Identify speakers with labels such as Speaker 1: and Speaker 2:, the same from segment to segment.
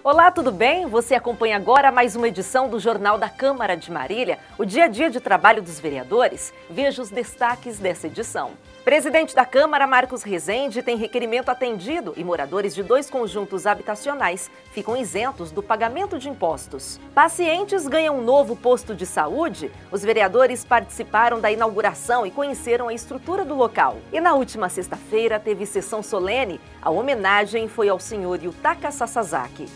Speaker 1: Olá, tudo bem? Você acompanha agora mais uma edição do Jornal da Câmara de Marília, o dia a dia de trabalho dos vereadores. Veja os destaques dessa edição. Presidente da Câmara, Marcos Rezende, tem requerimento atendido e moradores de 2 conjuntos habitacionais ficam isentos do pagamento de impostos. Pacientes ganham um novo posto de saúde? Os vereadores participaram da inauguração e conheceram a estrutura do local. E na última sexta-feira teve sessão solene. A homenagem foi ao senhor Yutaka Sasazaki.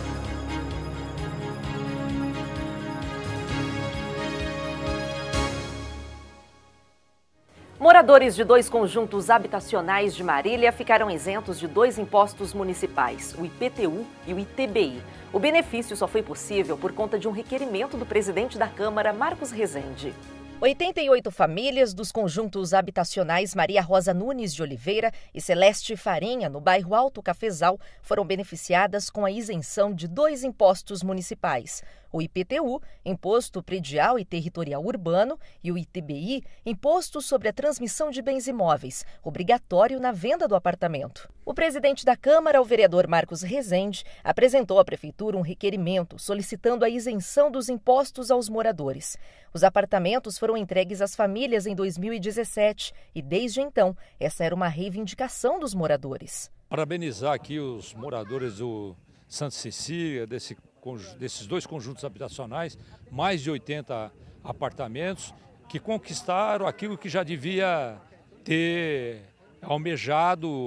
Speaker 1: Moradores de 2 conjuntos habitacionais de Marília ficaram isentos de 2 impostos municipais, o IPTU e o ITBI. O benefício só foi possível por conta de um requerimento do presidente da Câmara, Marcos Rezende. 88 famílias dos conjuntos habitacionais Maria Rosa Nunes de Oliveira e Celeste Farinha, no bairro Alto Cafezal, foram beneficiadas com a isenção de 2 impostos municipais. O IPTU, Imposto Predial e Territorial Urbano, e o ITBI, Imposto sobre a Transmissão de Bens Imóveis, obrigatório na venda do apartamento. O presidente da Câmara, o vereador Marcos Rezende, apresentou à Prefeitura um requerimento solicitando a isenção dos impostos aos moradores. Os apartamentos foram entregues às famílias em 2017 e, desde então, essa era uma reivindicação dos moradores.
Speaker 2: Parabenizar aqui os moradores do Santa Cecília, desses 2 conjuntos habitacionais, mais de 80 apartamentos, que conquistaram aquilo que já devia ter almejado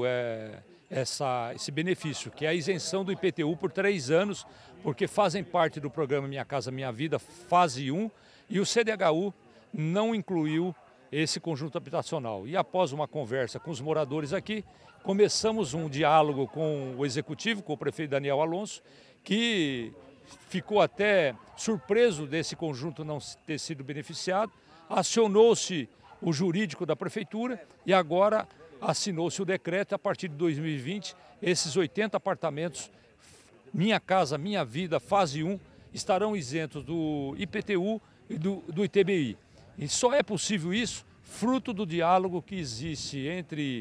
Speaker 2: esse benefício, que é a isenção do IPTU por 3 anos, porque fazem parte do programa Minha Casa Minha Vida, fase 1, e o CDHU não incluiu esse conjunto habitacional. E após uma conversa com os moradores aqui, começamos um diálogo com o executivo, com o prefeito Daniel Alonso, que ficou até surpreso desse conjunto não ter sido beneficiado. Acionou-se o jurídico da prefeitura e agora assinou-se o decreto. A partir de 2020, esses 80 apartamentos Minha Casa Minha Vida, fase 1, estarão isentos do IPTU e do ITBI. E só é possível isso fruto do diálogo que existe entre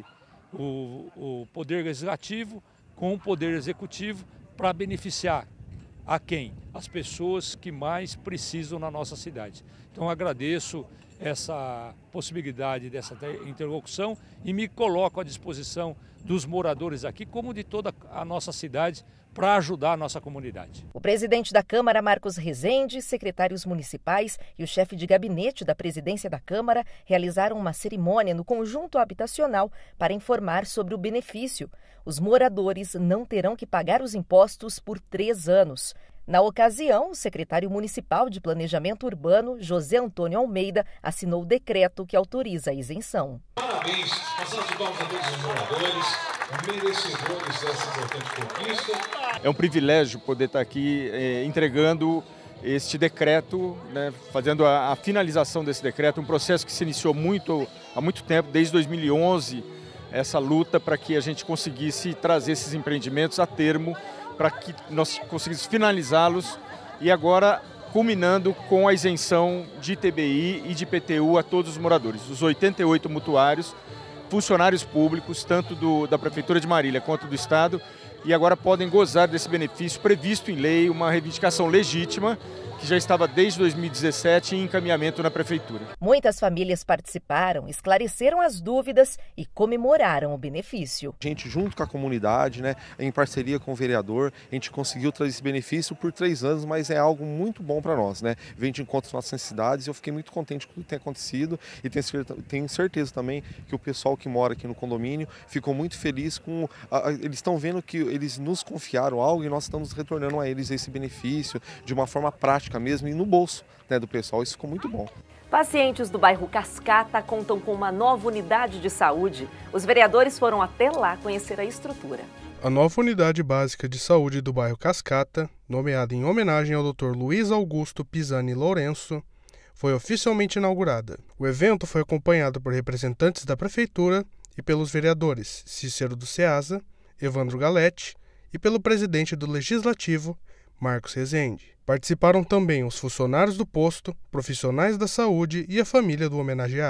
Speaker 2: o Poder Legislativo com o Poder Executivo para beneficiar a quem? As pessoas que mais precisam na nossa cidade. Então agradeço essa possibilidade dessa interlocução e me coloco à disposição dos moradores aqui, como de toda a nossa cidade, para ajudar a nossa comunidade.
Speaker 1: O presidente da Câmara, Marcos Rezende, secretários municipais e o chefe de gabinete da presidência da Câmara realizaram uma cerimônia no conjunto habitacional para informar sobre o benefício. Os moradores não terão que pagar os impostos por 3 anos. Na ocasião, o secretário municipal de Planejamento Urbano, José Antônio Almeida, assinou o decreto que autoriza a isenção.
Speaker 3: Parabéns, passamos de palmas a todos os moradores, merecedores dessa importante conquista.
Speaker 4: É um privilégio poder estar aqui entregando este decreto, né, fazendo a finalização desse decreto, um processo que se iniciou há muito tempo, desde 2011, essa luta para que a gente conseguisse trazer esses empreendimentos a termo, para que nós conseguíssemos finalizá-los e agora culminando com a isenção de ITBI e de IPTU a todos os moradores, os 88 mutuários, funcionários públicos, tanto da Prefeitura de Marília quanto do Estado, e agora podem gozar desse benefício previsto em lei, uma reivindicação legítima que já estava desde 2017 em encaminhamento na Prefeitura.
Speaker 1: Muitas famílias participaram, esclareceram as dúvidas e comemoraram o benefício.
Speaker 5: A gente, junto com a comunidade, né, em parceria com o vereador, a gente conseguiu trazer esse benefício por 3 anos, mas é algo muito bom para nós, né? Vem de encontro às nossas necessidades. Eu fiquei muito contente com tudo que tem acontecido e tenho certeza também que o pessoal que mora aqui no condomínio ficou muito feliz com... Eles estão vendo que eles nos confiaram algo e nós estamos retornando a eles esse benefício de uma forma prática mesmo e no bolso, né, do pessoal. Isso ficou muito bom.
Speaker 1: Pacientes do bairro Cascata contam com uma nova unidade de saúde. Os vereadores foram até lá conhecer a estrutura.
Speaker 6: A nova unidade básica de saúde do bairro Cascata, nomeada em homenagem ao Dr. Luiz Augusto Pisani Lourenço, foi oficialmente inaugurada. O evento foi acompanhado por representantes da Prefeitura e pelos vereadores Cícero do Ceasa, Evandro Galete e pelo presidente do Legislativo, Marcos Rezende. Participaram também os funcionários do posto, profissionais da saúde e a família do homenageado.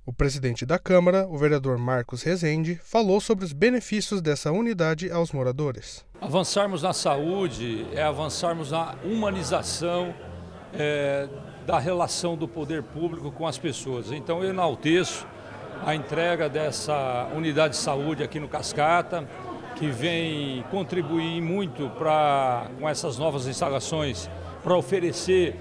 Speaker 6: O presidente da Câmara, o vereador Marcos Rezende, falou sobre os benefícios dessa unidade aos moradores.
Speaker 2: Avançarmos na saúde é avançarmos na humanização da relação do poder público com as pessoas. Então eu enalteço a entrega dessa unidade de saúde aqui no Cascata, que vem contribuir muito com essas novas instalações para oferecer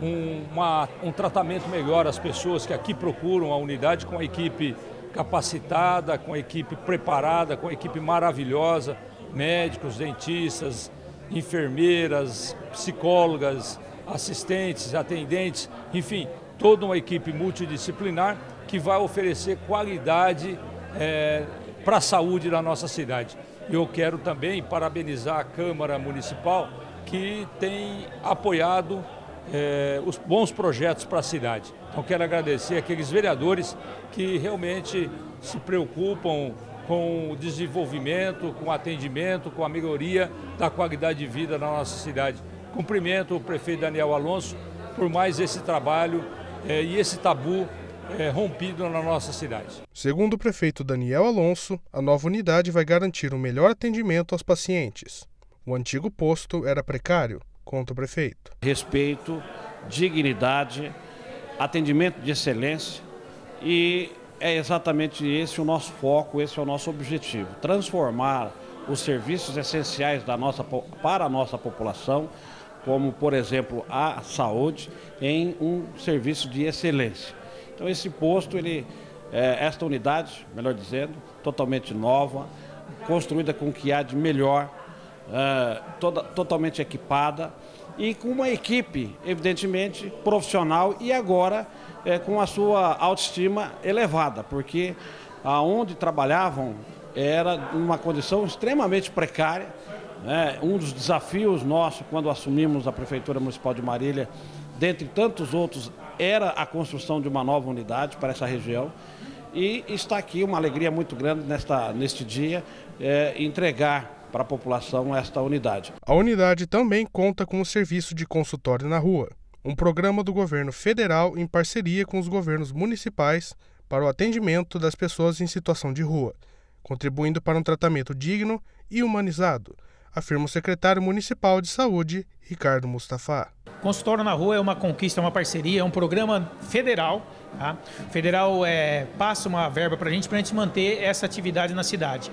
Speaker 2: um tratamento melhor às pessoas que aqui procuram a unidade, com a equipe capacitada, com a equipe preparada, com a equipe maravilhosa, médicos, dentistas, enfermeiras, psicólogas, assistentes, atendentes, enfim, toda uma equipe multidisciplinar que vai oferecer qualidade para a saúde da nossa cidade. Eu quero também parabenizar a Câmara Municipal, que tem apoiado os bons projetos para a cidade. Então quero agradecer aqueles vereadores que realmente se preocupam com o desenvolvimento, com o atendimento, com a melhoria da qualidade de vida na nossa cidade. Cumprimento o prefeito Daniel Alonso por mais esse trabalho e esse tabu rompido na nossa cidade.
Speaker 6: Segundo o prefeito Daniel Alonso, a nova unidade vai garantir um melhor atendimento aos pacientes. O antigo posto era precário, conta o prefeito.
Speaker 7: Respeito, dignidade, atendimento de excelência, e é exatamente esse o nosso foco, esse é o nosso objetivo, transformar os serviços essenciais para a nossa população, como por exemplo a saúde, em um serviço de excelência. Então esse posto, esta unidade, melhor dizendo, totalmente nova, construída com o que há de melhor, totalmente equipada e com uma equipe, evidentemente, profissional e agora com a sua autoestima elevada, porque aonde trabalhavam era uma condição extremamente precária. Um dos desafios nossos quando assumimos a Prefeitura Municipal de Marília, dentre tantos outros, era a construção de uma nova unidade para essa região. E está aqui uma alegria muito grande neste dia entregar para a população esta unidade.
Speaker 6: A unidade também conta com o serviço de consultório na rua, um programa do governo federal em parceria com os governos municipais para o atendimento das pessoas em situação de rua, contribuindo para um tratamento digno e humanizado, afirma o secretário municipal de saúde, Ricardo Mustafa.
Speaker 8: Consultório na Rua é uma conquista, é uma parceria, é um programa federal. Tá? O federal passa uma verba para a gente manter essa atividade na cidade.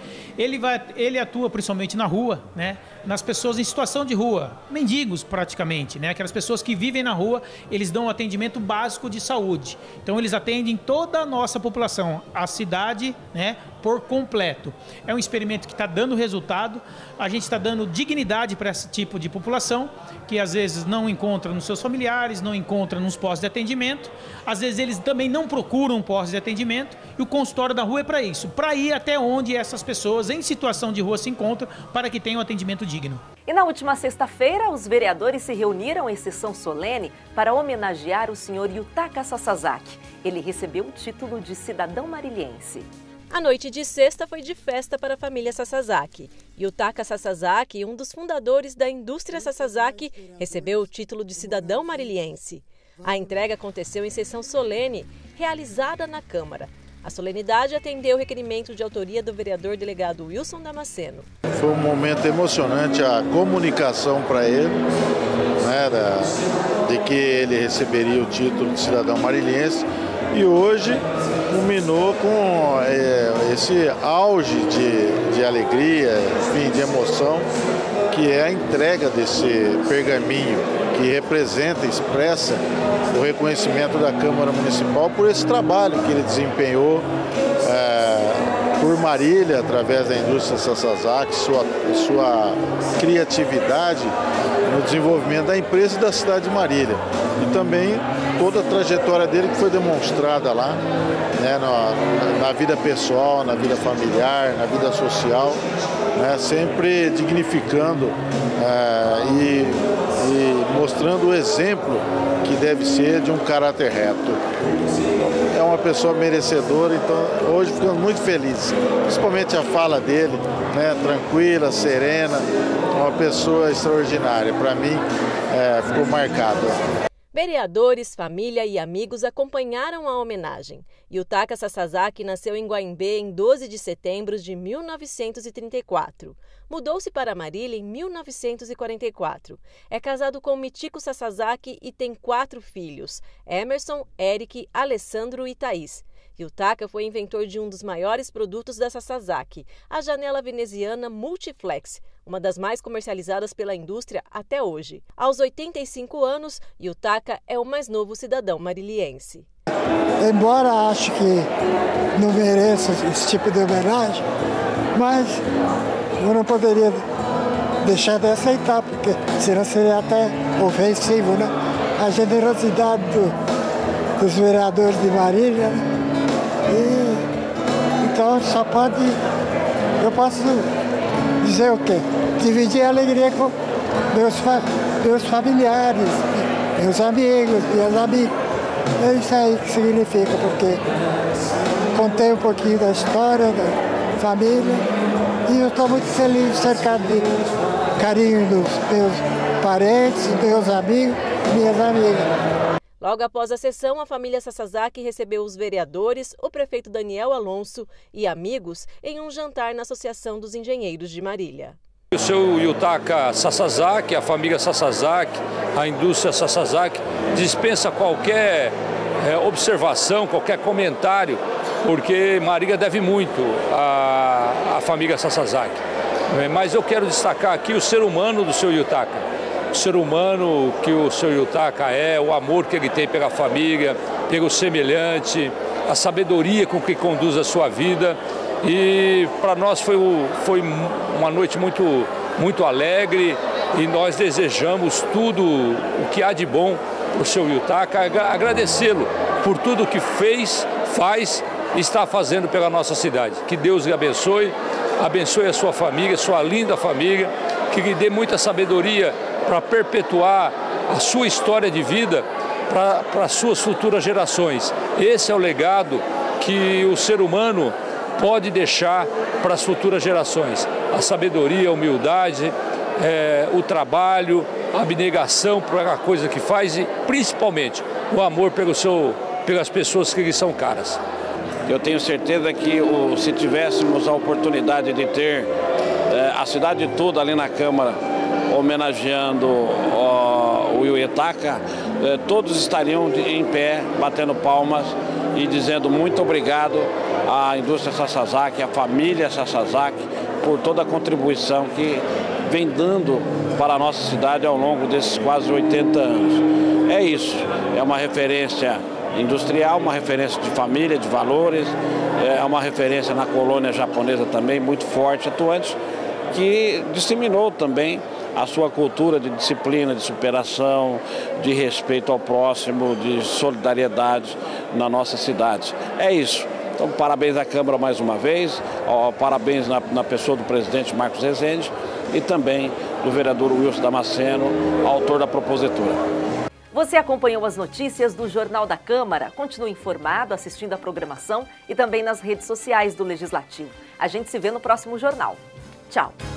Speaker 8: Ele atua principalmente na rua, né? Nas pessoas em situação de rua, mendigos praticamente, né? Aquelas pessoas que vivem na rua, eles dão um atendimento básico de saúde. Então eles atendem toda a nossa população, a cidade, né, por completo. É um experimento que está dando resultado, a gente está dando dignidade para esse tipo de população, que às vezes não encontra nos seus familiares, não encontra nos postos de atendimento, às vezes eles também não procuram postos de atendimento, e o consultório da rua é para isso, para ir até onde essas pessoas em situação de rua se encontram, para que tenham atendimento digno.
Speaker 1: E na última sexta-feira, os vereadores se reuniram em sessão solene para homenagear o senhor Yutaka Sasazaki. Ele recebeu o título de cidadão marilhense.
Speaker 9: A noite de sexta foi de festa para a família Sasazaki. Yutaka Sasazaki, um dos fundadores da indústria Sasazaki, recebeu o título de cidadão marilhense. A entrega aconteceu em sessão solene, realizada na Câmara. A solenidade atendeu o requerimento de autoria do vereador delegado Wilson Damasceno.
Speaker 10: Foi um momento emocionante a comunicação para ele, né, de que ele receberia o título de cidadão marilhense. E hoje culminou com esse auge de alegria, enfim, de emoção, que é a entrega desse pergaminho que representa, expressa o reconhecimento da Câmara Municipal por esse trabalho que ele desempenhou por Marília, através da indústria Sasazaki, sua criatividade no desenvolvimento da empresa e da cidade de Marília. E também toda a trajetória dele que foi demonstrada lá, né, na vida pessoal, na vida familiar, na vida social, né, sempre dignificando e mostrando o exemplo que deve ser de um caráter reto. É uma pessoa merecedora, então hoje ficamos muito felizes, principalmente a fala dele, né, tranquila, serena, uma pessoa extraordinária. Para mim, ficou marcado.
Speaker 9: Vereadores, família e amigos acompanharam a homenagem. Yutaka Sasazaki nasceu em Guaimbê em 12 de setembro de 1934. Mudou-se para Marília em 1944. É casado com Michiko Sasazaki e tem 4 filhos: Emerson, Eric, Alessandro e Thaís. Yutaka foi inventor de um dos maiores produtos da Sasazaki, a janela veneziana Multiflex, uma das mais comercializadas pela indústria até hoje. Aos 85 anos, Yutaka é o mais novo cidadão mariliense.
Speaker 11: Embora acho que não mereça esse tipo de homenagem, mas eu não poderia deixar de aceitar, porque senão seria até ofensivo, né? A generosidade dos vereadores de Marília, né? Então eu posso dizer o quê? Dividir a alegria com meus familiares, meus amigos, minhas amigas. É isso aí que significa, porque contei um pouquinho da história, da família, e eu estou muito feliz, cercado de carinho dos meus parentes, meus amigos, minhas amigas.
Speaker 9: Logo após a sessão, a família Sasazaki recebeu os vereadores, o prefeito Daniel Alonso e amigos em um jantar na Associação dos Engenheiros de Marília.
Speaker 2: O seu Yutaka Sasazaki, a família Sasazaki, a indústria Sasazaki, dispensa qualquer observação, qualquer comentário, porque Marília deve muito à família Sasazaki. Mas eu quero destacar aqui o ser humano do seu Yutaka. O ser humano que o seu Yutaka é, o amor que ele tem pela família, pelo semelhante, a sabedoria com que conduz a sua vida. E para nós foi uma noite muito alegre e nós desejamos tudo o que há de bom para o seu Yutaka, agradecê-lo por tudo que fez, faz e está fazendo pela nossa cidade. Que Deus lhe abençoe, abençoe a sua família, sua linda família, que lhe dê muita sabedoria para perpetuar a sua história de vida para as suas futuras gerações. Esse é o legado que o ser humano pode deixar para as futuras gerações. A sabedoria, a humildade, o trabalho, a abnegação pela coisa que faz e, principalmente, o amor pelas pessoas que lhe são caras.
Speaker 7: Eu tenho certeza que se tivéssemos a oportunidade de ter a cidade toda ali na Câmara homenageando o Yutaka, todos estariam em pé, batendo palmas e dizendo muito obrigado à indústria Sasazaki, à família Sasazaki, por toda a contribuição que vem dando para a nossa cidade ao longo desses quase 80 anos. É isso, é uma referência industrial, uma referência de família, de valores, é uma referência na colônia japonesa também, muito forte, atuante, que disseminou também a sua cultura de disciplina, de superação, de respeito ao próximo, de solidariedade na nossa cidade. É isso. Então, parabéns à Câmara mais uma vez, parabéns na pessoa do presidente Marcos Rezende e também do vereador Wilson Damasceno, autor da propositura.
Speaker 1: Você acompanhou as notícias do Jornal da Câmara? Continue informado, assistindo a programação e também nas redes sociais do Legislativo. A gente se vê no próximo jornal. Tchau!